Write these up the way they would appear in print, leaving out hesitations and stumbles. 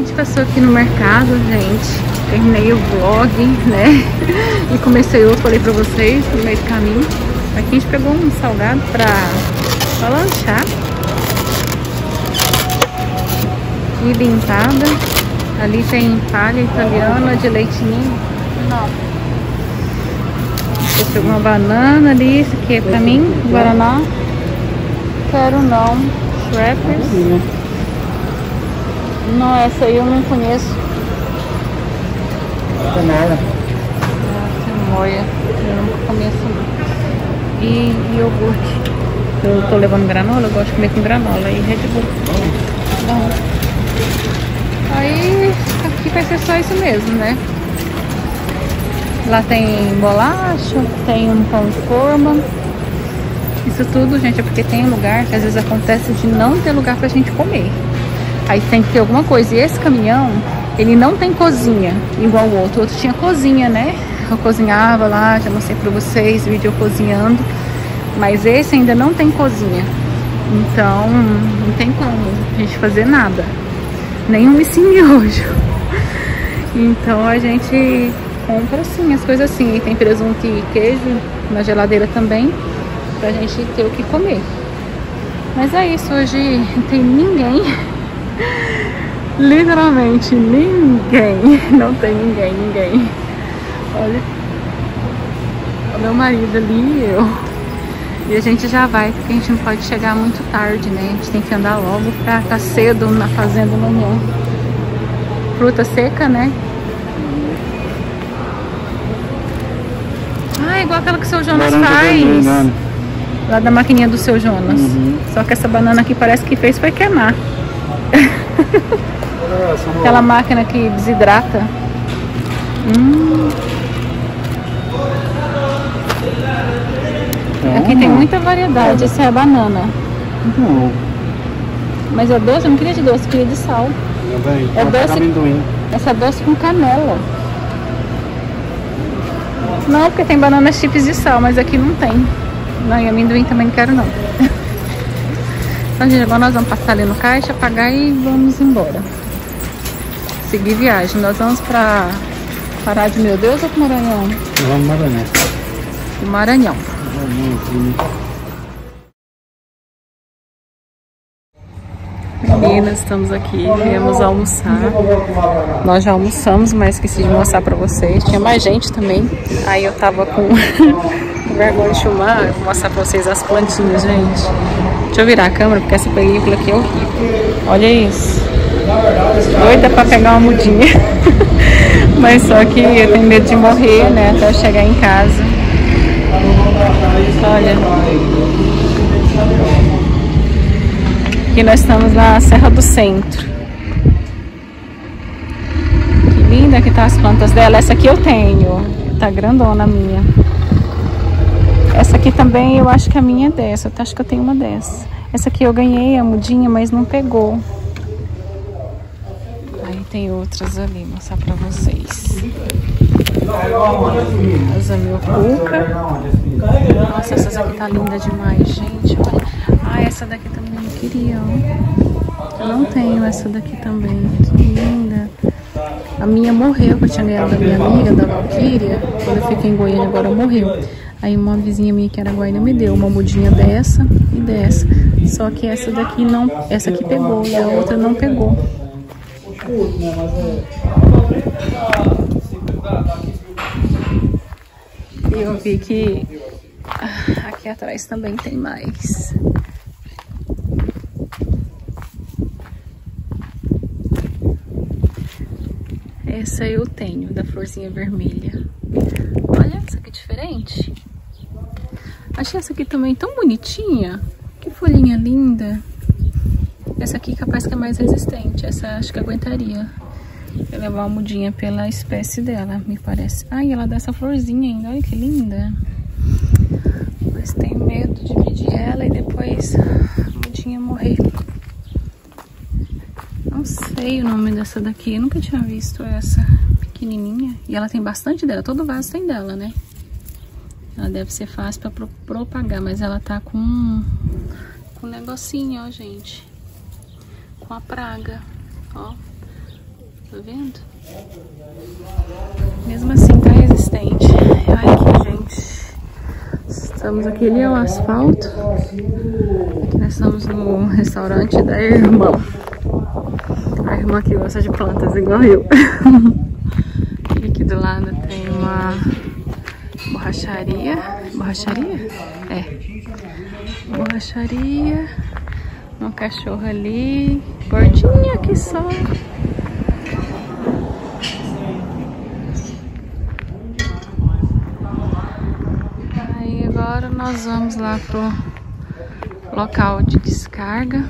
gente passou aqui no mercado, gente. Terminei o vlog, né? E comecei outro, falei pra vocês, no meio do caminho. Aqui a gente pegou um salgado pra lanchar. E limpada. Ali tem palha italiana de leite ninho. Não. Eu pegou uma banana ali, isso aqui é pra mim, guaraná. Quero não. Schweppes. Não, essa aí eu não conheço. Não tem nada. Moia. Eu nunca comi essa. E iogurte. Eu tô levando granola, eu gosto de comer com granola. E Red Bull. Bom. Aí, aqui vai ser só isso mesmo, né? Lá tem bolacha, tem um pão de forma. Isso tudo, gente, é porque tem lugar que às vezes acontece de não ter lugar pra gente comer. Aí tem que ter alguma coisa. E esse caminhão, ele não tem cozinha, igual o outro. O outro tinha cozinha, né? Eu cozinhava lá, já mostrei pra vocês, vídeo eu cozinhando. Mas esse ainda não tem cozinha. Então, não tem como a gente fazer nada. Nem um miojo. Então, a gente compra assim, as coisas assim. E tem presunto e queijo na geladeira também, pra gente ter o que comer. Mas é isso, hoje não tem ninguém. Literalmente ninguém. Não tem ninguém. Olha o meu marido ali e eu. E a gente já vai, porque a gente não pode chegar muito tarde, né? A gente tem que andar logo pra estar cedo na fazenda amanhã. Fruta seca, né? Ah, igual aquela que o seu Jonas faz. Lá da maquininha do seu Jonas. Só que essa banana aqui parece que fez foi queimar. Aquela máquina que desidrata. Aqui tem muita variedade. Essa é a banana. Mas é doce? Eu não queria de doce, eu queria de sal. É doce. Essa é doce com canela. Não, porque tem banana chips de sal, mas aqui não tem. Não, e amendoim também não quero não. Então, gente, agora nós vamos passar ali no caixa, pagar e vamos embora. Seguir viagem. Nós vamos pra Pará de Meu Deus ou pro Maranhão? Nós vamos no Maranhão. Pro Maranhão. Meninas, estamos aqui, viemos almoçar. Nós já almoçamos, mas esqueci de mostrar pra vocês. Tinha mais gente também. Aí eu tava com vergonha de filmar. Vou mostrar pra vocês as plantinhas, gente. Deixa eu virar a câmera, porque essa película aqui é horrível. Olha isso. Doida pra pegar uma mudinha. Mas só que eu tenho medo de morrer, né? Até eu chegar em casa. Olha. Aqui nós estamos na Serra do Centro. Que linda que tá as plantas dela. Essa aqui eu tenho. Tá grandona a minha. Essa aqui também eu acho que a minha é dessa. Eu acho que eu tenho uma dessa. Essa aqui eu ganhei a mudinha, mas não pegou. Aí tem outras ali, vou mostrar pra vocês. Asa mil cuca. Nossa, essas aqui tá linda demais, gente. Olha. Ah, essa daqui também eu queria, ó. Eu não tenho essa daqui também. Que linda. A minha morreu, que eu tinha ganhado da minha amiga, da Valquíria. Quando eu fiquei em Goiânia, agora morreu. Aí uma vizinha minha que era Goiânia me deu uma mudinha dessa e dessa. Só que essa daqui não, essa aqui pegou e a outra não pegou. E eu vi que aqui atrás também tem mais. Essa eu tenho, da florzinha vermelha. Olha, essa aqui é diferente. Achei essa aqui também tão bonitinha. Que folhinha linda. Essa aqui capaz que é mais resistente. Essa acho que aguentaria. Vou levar uma mudinha pela espécie dela, me parece. Ai, ela dá essa florzinha ainda. Olha que linda. Mas tenho medo de dividir ela e depois a mudinha morrer. Não sei o nome dessa daqui. Eu nunca tinha visto essa pequenininha. E ela tem bastante dela. Todo vaso tem dela, né? Ela deve ser fácil pra propagar. Mas ela tá com um negocinho, ó, gente. Com a praga. Ó. Tá vendo? Mesmo assim tá resistente. Olha aqui, gente. Estamos aqui, ali é o asfalto. Aqui nós estamos no restaurante da irmã. A irmã que gosta de plantas igual eu. E aqui do lado tem uma borracharia. Borracharia? É. Borracharia. Uma cachorra ali. Gordinha aqui só. Aí agora nós vamos lá pro local de descarga.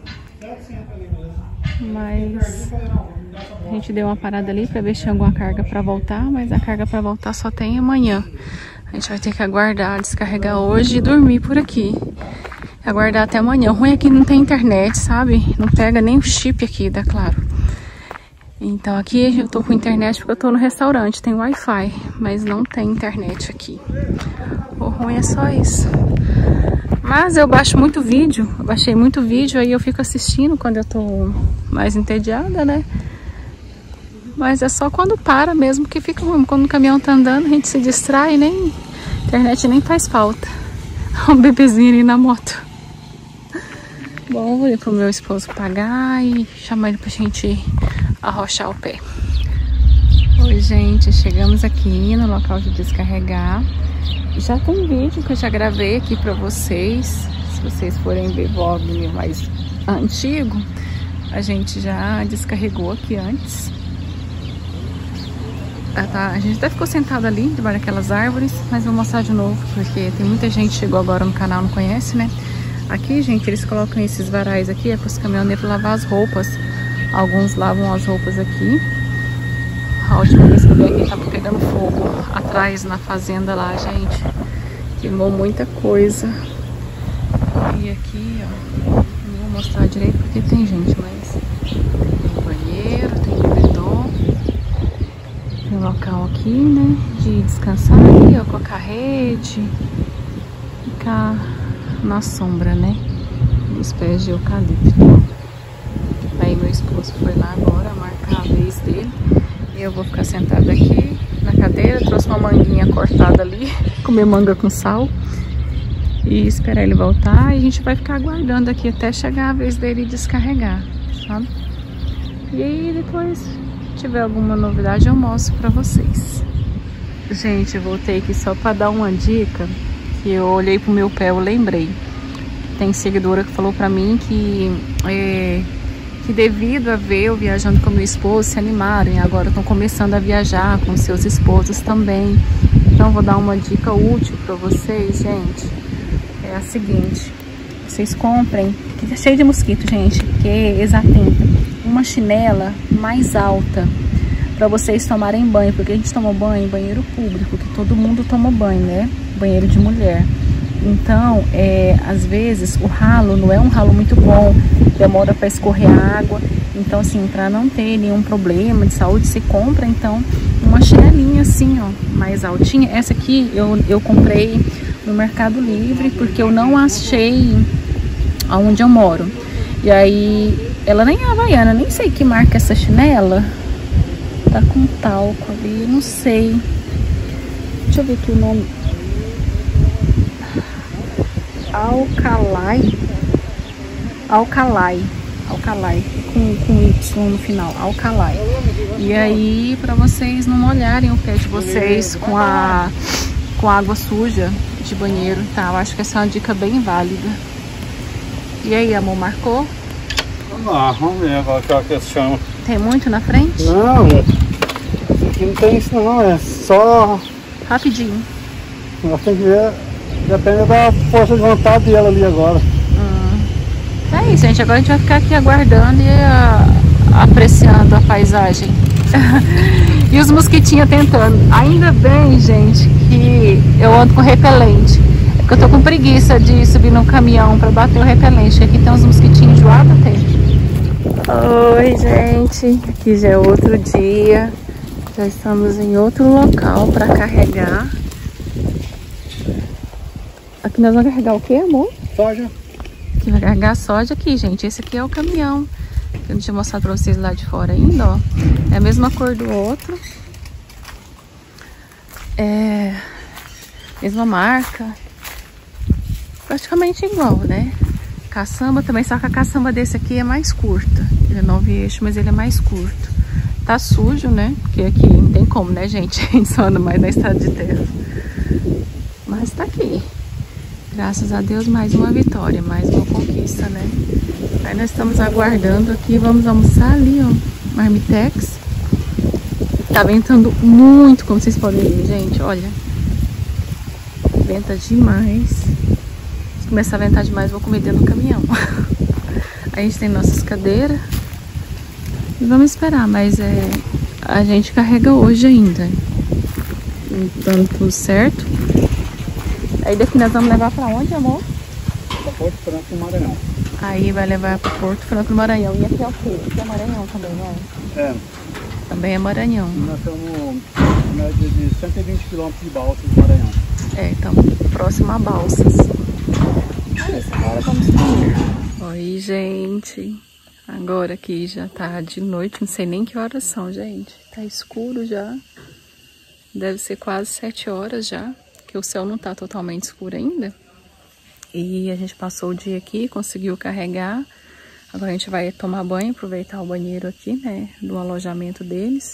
Mas a gente deu uma parada ali pra ver se tinha alguma carga pra voltar, mas a carga pra voltar só tem amanhã. A gente vai ter que aguardar, descarregar hoje e dormir por aqui. Aguardar até amanhã. O ruim é que não tem internet, sabe? Não pega nem o chip aqui da Claro. Então aqui eu tô com internet porque eu tô no restaurante, tem Wi-Fi, mas não tem internet aqui. O ruim é só isso. Mas eu baixo muito vídeo, eu baixei muito vídeo, aí eu fico assistindo quando eu tô mais entediada, né? Mas é só quando para mesmo que fica ruim. Quando o caminhão tá andando, a gente se distrai, nem internet nem faz falta. Olha um bebezinho ali na moto. Bom, vou ir pro meu esposo pagar e chamar ele pra gente arrochar o pé. Oi, gente, chegamos aqui no local de descarregar. Já tem vídeo que eu já gravei aqui pra vocês. Se vocês forem ver vlog mais antigo, a gente já descarregou aqui antes. A gente até ficou sentado ali, debaixo daquelas árvores, mas vou mostrar de novo, porque tem muita gente que chegou agora no canal, não conhece, né? Aqui, gente, eles colocam esses varais aqui, é para os caminhoneiros lavar as roupas. Alguns lavam as roupas aqui. A última vez que eu vi aqui, tava pegando fogo atrás na fazenda lá, gente. Queimou muita coisa. E aqui, ó, não vou mostrar direito porque tem gente, mas tem banheiro, tem bidon. Tem um local aqui, né, de descansar ali, ó, com a carrete. Ficar na sombra, né, dos pés de eucalipto. Aí meu esposo foi lá agora marcar a vez dele. E eu vou ficar sentada aqui na cadeira. Trouxe uma manguinha cortada ali, comer manga com sal. E esperar ele voltar. E a gente vai ficar aguardando aqui até chegar a vez dele descarregar, sabe? E aí depois, se tiver alguma novidade, eu mostro pra vocês. Gente, eu voltei aqui só pra dar uma dica. Que eu olhei pro meu pé, eu lembrei. Tem seguidora que falou pra mim que devido a ver eu viajando com meu esposo, se animarem. Agora estão começando a viajar com seus esposos também. Então vou dar uma dica útil pra vocês, gente. É a seguinte. Vocês comprem, que é cheio de mosquito, gente, que é exatenta, uma chinela mais alta pra vocês tomarem banho. Porque a gente toma banho em banheiro público, que todo mundo toma banho, né? Banheiro de mulher. Então, às vezes o ralo não é um ralo muito bom, demora para escorrer a água. Então, assim, para não ter nenhum problema de saúde, você compra então uma chinelinha assim, ó, mais altinha. Essa aqui eu comprei no Mercado Livre porque eu não achei aonde eu moro. E aí, ela nem é havaiana, nem sei que marca essa chinela. Tá com talco ali, não sei. Deixa eu ver aqui o nome. Alcalai, com Y no final, Alcalai. E aí, pra vocês não molharem o pé de vocês com água suja de banheiro, tá? Eu acho que essa é uma dica bem válida. E aí, amor, marcou? Ah, vamos ver agora que é que se chama. Tem muito na frente? Não, aqui não tem isso não, é só... Rapidinho. Nós temos que ver, depende da força de vontade dela ali agora. É isso, gente, agora a gente vai ficar aqui aguardando e apreciando a paisagem. E os mosquitinhos tentando. Ainda bem, gente, que eu ando com repelente. É que eu tô com preguiça de subir no caminhão pra bater o repelente. Aqui tem uns mosquitinhos enjoados até. Oi, gente, aqui já é outro dia. Já estamos em outro local para carregar. Aqui nós vamos carregar o que, amor? Soja. Aqui vai carregar soja aqui, gente. Esse aqui é o caminhão que eu não tinha mostrado pra vocês lá de fora ainda, ó. É a mesma cor do outro. É... mesma marca. Praticamente igual, né? Caçamba também, só que a caçamba desse aqui é mais curta. Ele é 9 eixos, mas ele é mais curto. Tá sujo, né? Porque aqui não tem como, né, gente? A gente só anda mais na estrada de terra. Mas tá aqui. Graças a Deus, mais uma vitória, mais uma conquista, né? Aí nós estamos aguardando aqui, vamos almoçar ali, ó, Marmitex. Tá ventando muito, como vocês podem ver, gente, olha. Venta demais. Se começar a ventar demais, vou comer dentro do caminhão. Aí a gente tem nossas cadeiras. E vamos esperar, mas a gente carrega hoje ainda. Dando tudo certo. Aí daqui nós vamos levar pra onde, amor? Pra Porto Franco do Maranhão. Aí vai levar pra Porto Franco do Maranhão. E aqui é o quê? Aqui é Maranhão também, não é? É. Também é Maranhão. Nós estamos na média de 120 km de Balsas do Maranhão. É, então, próximo a Balsas. É isso, agora vamos comer. Oi, gente. Agora aqui já tá de noite, não sei nem que horas são, gente. Tá escuro já. Deve ser quase 7 horas já, que o céu não tá totalmente escuro ainda. E a gente passou o dia aqui, conseguiu carregar. Agora a gente vai tomar banho, aproveitar o banheiro aqui, né, do alojamento deles.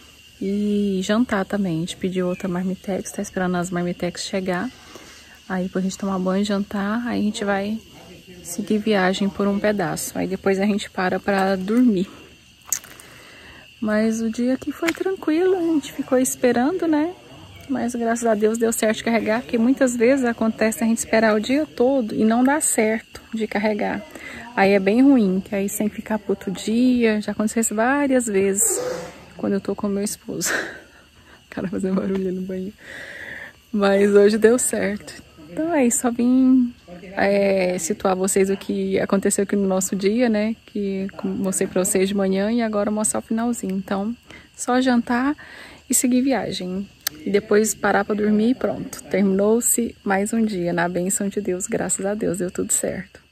E jantar também. A gente pediu outra Marmitex, tá esperando as Marmitex chegar. Aí depois a gente tomar banho, jantar, aí a gente vai seguir viagem por um pedaço. Aí depois a gente para pra dormir. Mas o dia aqui foi tranquilo, a gente ficou esperando, né? Mas graças a Deus deu certo de carregar, porque muitas vezes acontece a gente esperar o dia todo e não dá certo de carregar. Aí é bem ruim, que aí você tem que ficar pro outro dia. Já aconteceu isso várias vezes quando eu tô com meu esposo. O cara fazendo barulho no banheiro. Mas hoje deu certo. Então é isso, só vim situar vocês o que aconteceu aqui no nosso dia, né? Que mostrei pra vocês de manhã e agora mostrar o finalzinho. Então, só jantar e seguir viagem. E depois parar pra dormir e pronto. Terminou-se mais um dia na bênção de Deus, graças a Deus, deu tudo certo.